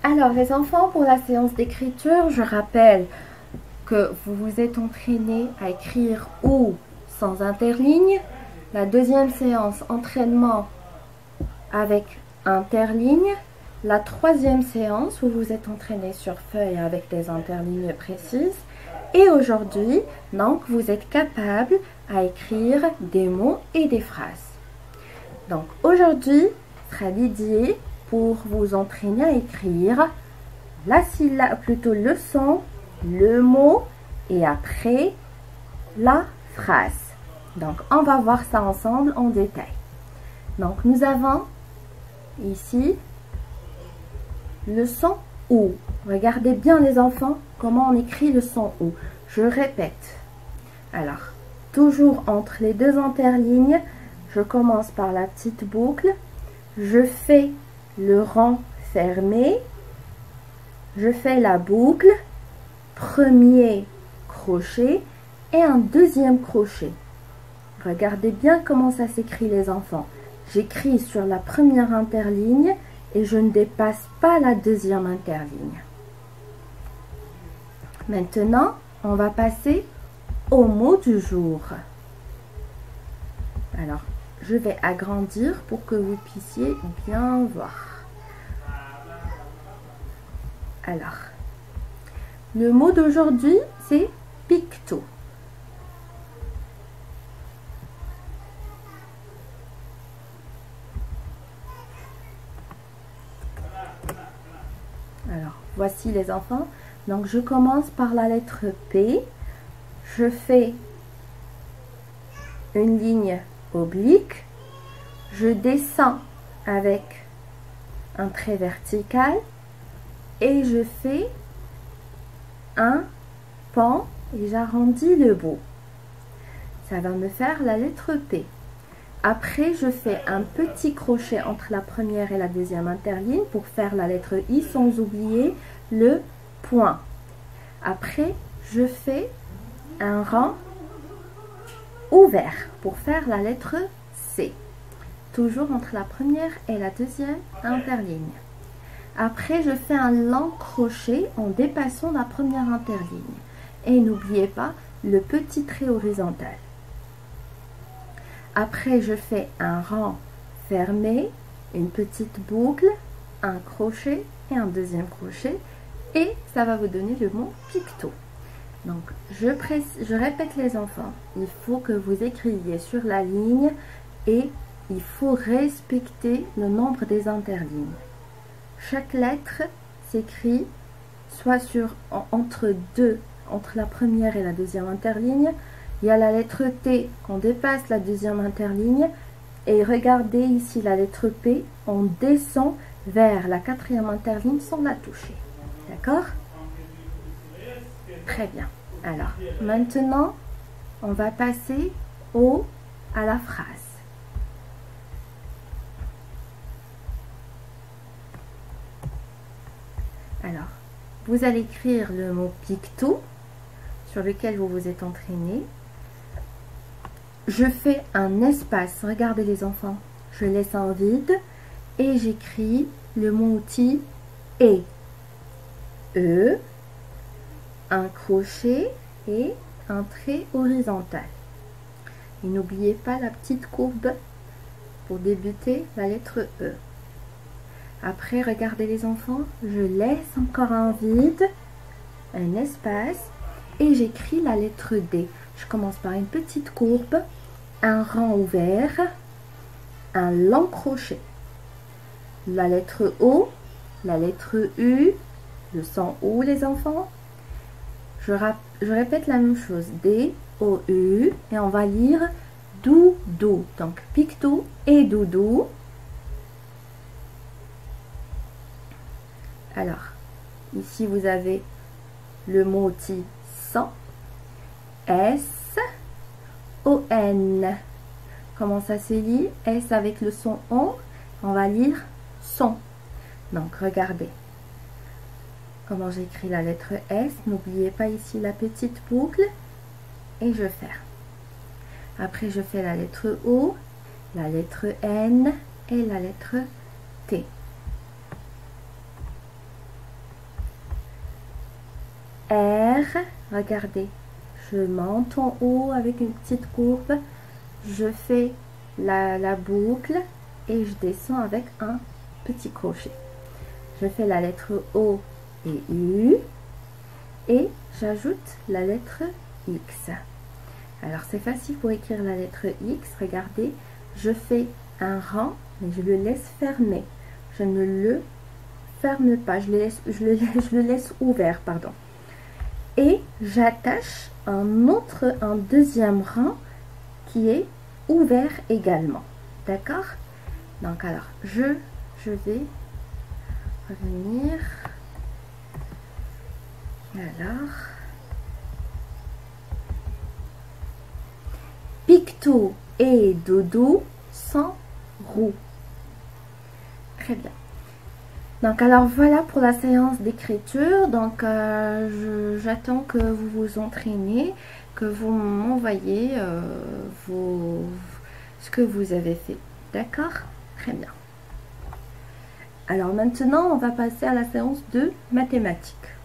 Alors les enfants, pour la séance d'écriture, je rappelle que vous vous êtes entraînés à écrire ou sans interligne. La deuxième séance, entraînement avec interligne. La troisième séance, vous vous êtes entraînés sur feuille avec des interlignes précises. Et aujourd'hui, donc, vous êtes capable à écrire des mots et des phrases. Donc aujourd'hui sera dédié pour vous entraîner à écrire la syllabe, plutôt le son, le mot et après la phrase. Donc on va voir ça ensemble en détail. Donc nous avons ici le son OU. Regardez bien les enfants comment on écrit le son OU. Je répète. Alors toujours entre les deux interlignes, je commence par la petite boucle, je fais le rang fermé, je fais la boucle, premier crochet et un deuxième crochet. Regardez bien comment ça s'écrit les enfants. J'écris sur la première interligne et je ne dépasse pas la deuxième interligne. Maintenant, on va passer au mot du jour. Alors, je vais agrandir pour que vous puissiez bien voir. Alors, le mot d'aujourd'hui, c'est picto. Alors, voici les enfants. Donc, je commence par la lettre P. Je fais une ligne oblique. Je descends avec un trait vertical et je fais un pan et j'arrondis le bout. Ça va me faire la lettre P. Après, je fais un petit crochet entre la première et la deuxième interligne pour faire la lettre I sans oublier le point. Après, je fais un rang ouvert pour faire la lettre C. Toujours entre la première et la deuxième interligne. Après, je fais un long crochet en dépassant la première interligne. Et n'oubliez pas le petit trait horizontal. Après, je fais un rang fermé, une petite boucle, un crochet et un deuxième crochet. Et ça va vous donner le mot picto. Donc, je répète les enfants. Il faut que vous écriviez sur la ligne et il faut respecter le nombre des interlignes. Chaque lettre s'écrit soit entre la première et la deuxième interligne. Il y a la lettre T, on dépasse la deuxième interligne. Et regardez ici la lettre P, on descend vers la quatrième interligne sans la toucher. D'accord? Très bien. Alors, maintenant, on va passer à la phrase. Alors, vous allez écrire le mot picto sur lequel vous vous êtes entraîné. Je fais un espace. Regardez les enfants. Je laisse un vide et j'écris le mot outil et. E, un crochet et un trait horizontal. Et n'oubliez pas la petite courbe pour débuter la lettre E. Après, regardez les enfants, je laisse encore un vide, un espace, et j'écris la lettre D. Je commence par une petite courbe, un rang ouvert, un long crochet. La lettre O, la lettre U, le son OU les enfants. Je répète la même chose, D, O, U, et on va lire doudou. Donc, picto et doudou. Alors, ici vous avez le mot outil sans, S, O, N. Comment ça se lit? S avec le son on, on va lire son. Donc, regardez comment j'écris la lettre S. N'oubliez pas ici la petite boucle et je ferme. Après, je fais la lettre O, la lettre N et la lettre T. R, regardez, je monte en haut avec une petite courbe, je fais la boucle et je descends avec un petit crochet. Je fais la lettre O et U et j'ajoute la lettre X. Alors c'est facile pour écrire la lettre X, regardez, je fais un rang, mais je le laisse fermer. Je ne le ferme pas, je le laisse ouvert, pardon. Et j'attache un deuxième rang qui est ouvert également. D'accord? Donc alors, je vais revenir. Alors, Pictou et Doudou sans roue. Très bien. Donc alors voilà pour la séance d'écriture. Donc j'attends que vous vous entraînez, que vous m'envoyez ce que vous avez fait. D'accord? Très bien. Alors maintenant on va passer à la séance de mathématiques.